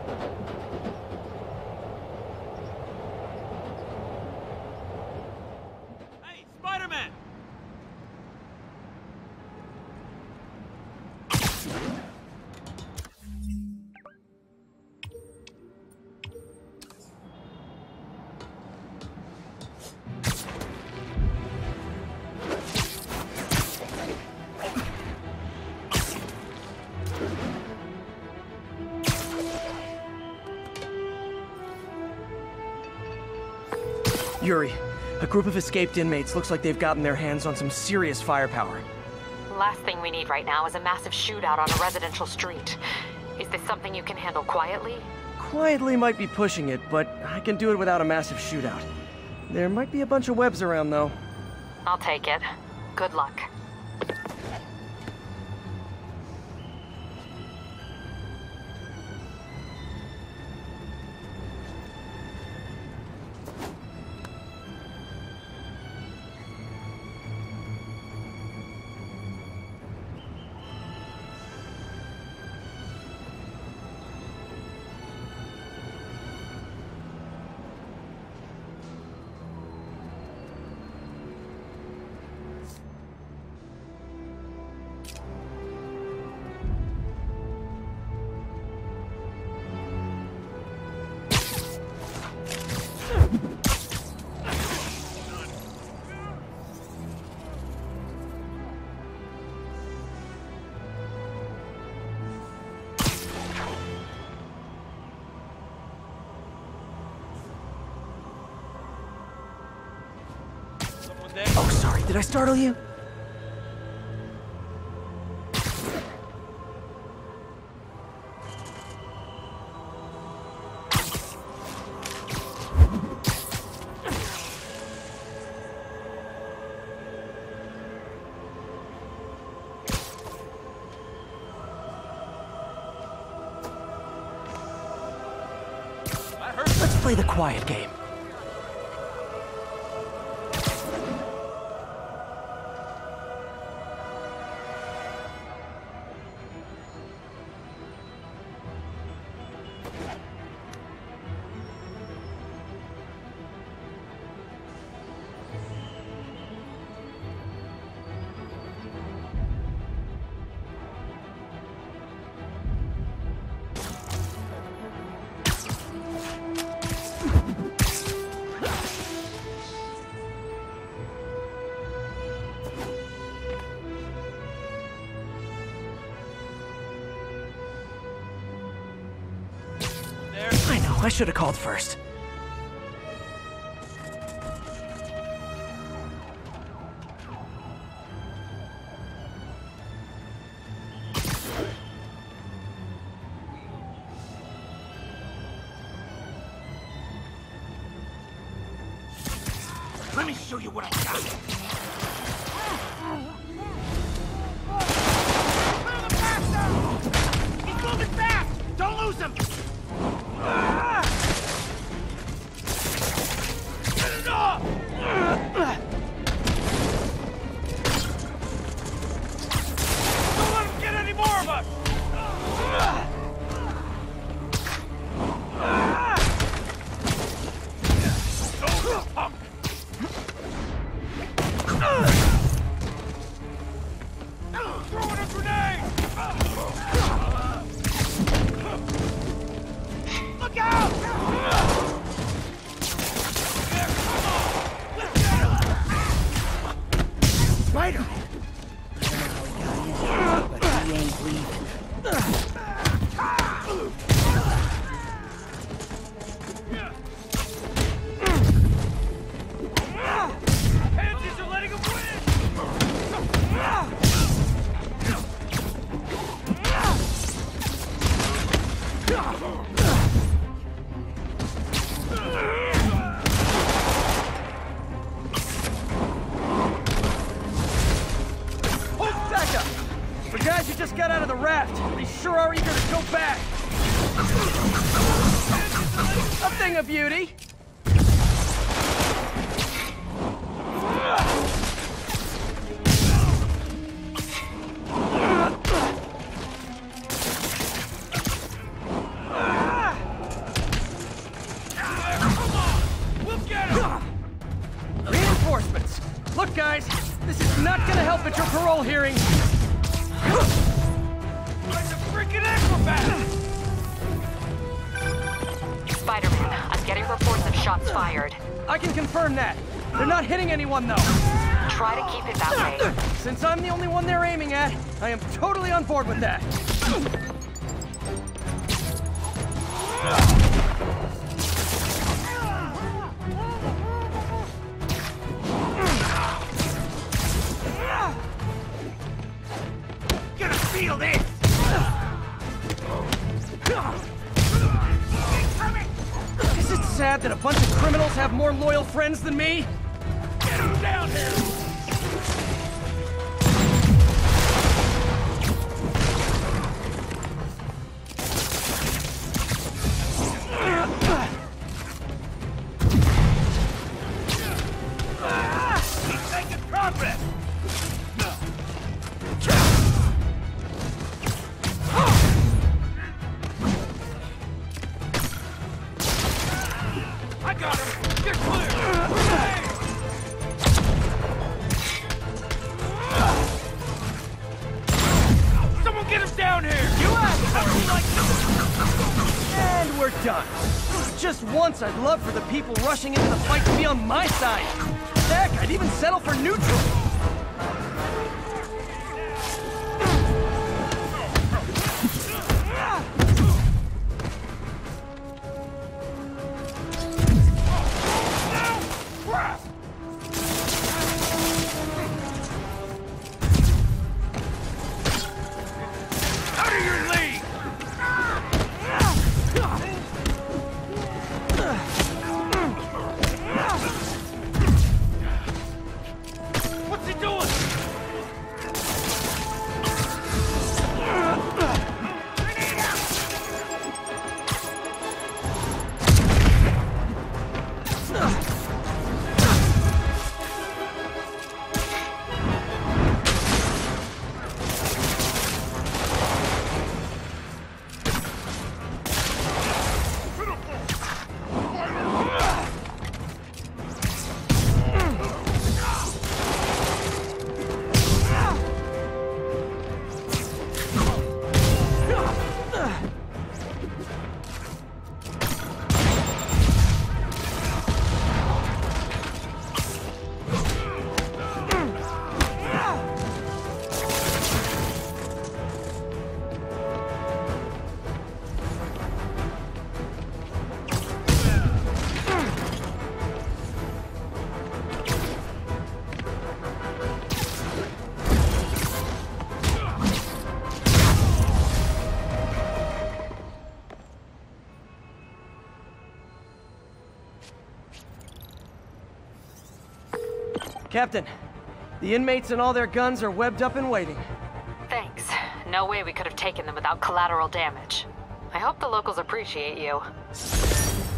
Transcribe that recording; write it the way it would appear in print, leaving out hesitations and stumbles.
Hey, Spider-Man! Yuri, a group of escaped inmates looks like they've gotten their hands on some serious firepower. Last thing we need right now is a massive shootout on a residential street. Is this something you can handle quietly? Quietly might be pushing it, but I can do it without a massive shootout. There might be a bunch of webs around, though. I'll take it. Good luck. Oh, sorry, did I startle you? Let's play the quiet game. I know, I should have called first. Let me show you what I got! He's moving fast! Don't lose him! Don't let him get any more of us! Punk! Throwing a grenade! Look out! Spider! But he ain't leaving. Pansies are letting him win! Hold back up! The guys who just got out of the raft, they sure are eager to go back! A thing of beauty! hearing. Like a freaking acrobat! Spider-Man, I'm getting reports of shots fired. I can confirm that. They're not hitting anyone, though. Try to keep it that way. Since I'm the only one they're aiming at, I am totally on board with that. Gonna feel this! Is it sad that a bunch of criminals have more loyal friends than me? Get him down here! He's making progress! I got him! Get clear! Grenade! Someone get him down here! You asked And we're done. Just once, I'd love for the people rushing into the fight to be on my side. Heck, I'd even settle for neutral. Out of your league! What's he doing? Captain, the inmates and all their guns are webbed up and waiting. Thanks. No way we could have taken them without collateral damage. I hope the locals appreciate you.